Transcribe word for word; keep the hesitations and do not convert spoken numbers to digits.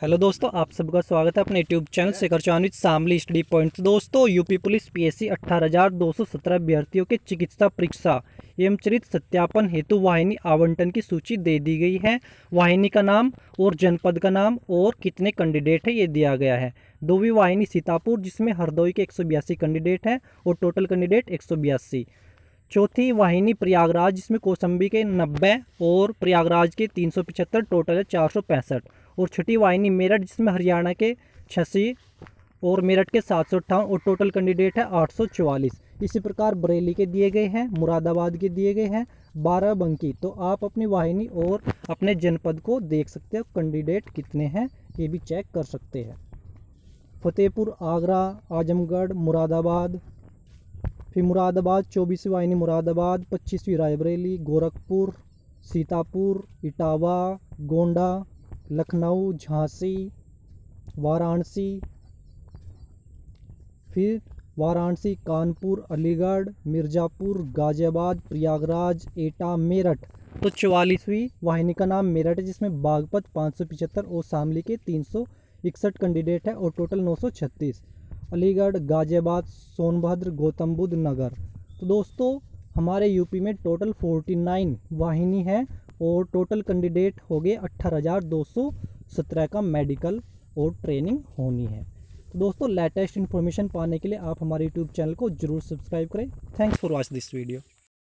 Hello दोस्तों, आप सबका स्वागत है अपने YouTube channel Shekhar Chauhan with Shamli study points. दोस्तों, यूपी पुलिस पीएससी अठारह हज़ार दो सौ सत्रह अभ्यर्थियों के चिकित्सा परीक्षा एवं चरित्र सत्यापन हेतु वाहिनी आवंटन की सूची दे दी गई है। वाहिनी का नाम और जनपद का नाम और कितने कैंडिडेट है ये दिया गया है। दोवीं वाहिनी सीतापुर, जिसमें हरदोई के एक सौ बयासी कैंडिडेट हैं और टोटल कैंडिडेट एक सौ बयासी। चौथी वाहिनी प्रयागराज, जिसमें कौसंबी के नब्बे और प्रयागराज के तीन सौ पचहत्तर, टोटल है चार सौ पैंसठ। और छठी वाहिनी मेरठ, जिसमें हरियाणा के छियासी और मेरठ के सात सौ अट्ठावन और टोटल कैंडिडेट है आठ सौ चौवालीस। इसी प्रकार बरेली के दिए गए हैं, मुरादाबाद के दिए गए हैं, बाराबंकी। तो आप अपनी वाहिनी और अपने जनपद को देख सकते हो, कैंडिडेट कितने हैं ये भी चेक कर सकते हैं। फतेहपुर, आगरा, आजमगढ़, मुरादाबाद, फिर मुरादाबाद चौबीसवीं वाहिनी मुरादाबाद, पच्चीसवीं रायबरेली, गोरखपुर, सीतापुर, इटावा, गोंडा, लखनऊ, झांसी, वाराणसी, फिर वाराणसी, कानपुर, अलीगढ़, मिर्ज़ापुर, गाज़ियाबाद, प्रयागराज, एटा, मेरठ। तो चौवालीसवीं वाहिनी का नाम मेरठ है, जिसमें बागपत पाँच सौ पिचहत्तर और शामली के तीन सौ इकसठ कैंडिडेट है और टोटल नौ सौ छत्तीस। अलीगढ़, गाज़ियाबाद, सोनभद्र, गौतम बुद्ध नगर। तो दोस्तों, हमारे यूपी में टोटल उनचास वाहिनी है और टोटल कैंडिडेट हो गए अट्ठारह हज़ार दो सौ सत्रह का मेडिकल और ट्रेनिंग होनी है। तो दोस्तों, लेटेस्ट इन्फॉर्मेशन पाने के लिए आप हमारे यूट्यूब चैनल को जरूर सब्सक्राइब करें। Thanks for watch this video.